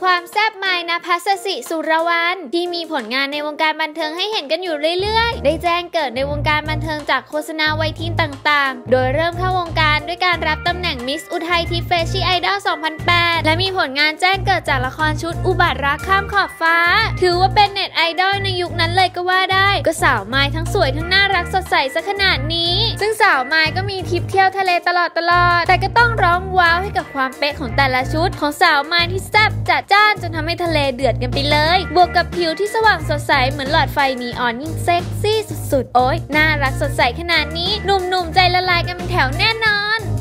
ความแซ่บไมล์ณภัสสิสุรวรรณที่มีผลงานในวงการบันเทิงให้เห็นกันอยู่เรื่อยๆได้แจ้งเกิดในวงการบันเทิงจากโฆษณาไวทีนต่างๆโดยเริ่มเข้าวงการด้วยการรับตำแหน่งมิสอุทัยทิพย์เฟชชี่ไอดอล 2008 และมีผลงานแจ้งเกิดจากละครชุดอุบัติรักข้ามขอบฟ้าถือว่าเป็นเน็ตไอดอลในยุคนั้นเลยก็ว่าได้ก็สาวไมล์ทั้งสวยทั้งน่ารักสดใสซะขนาดนี้ซึ่งสาวไมล์ก็มีทริปเที่ยวทะเลตลอดแต่ก็ต้องร้องว้าวให้กับความเป๊ะของแต่ละชุดของสาวไมล์ที่แซ่บจัดจ้านจนทำให้ทะเลเดือดกันไปเลยบวกกับผิวที่สว่างสดใสเหมือนหลอดไฟนีออนยิ่งเซ็กซี่สุดๆโอ๊ยน่ารักสดใสขนาดนี้หนุ่มๆใจละลายกันเป็นแถวแน่นอน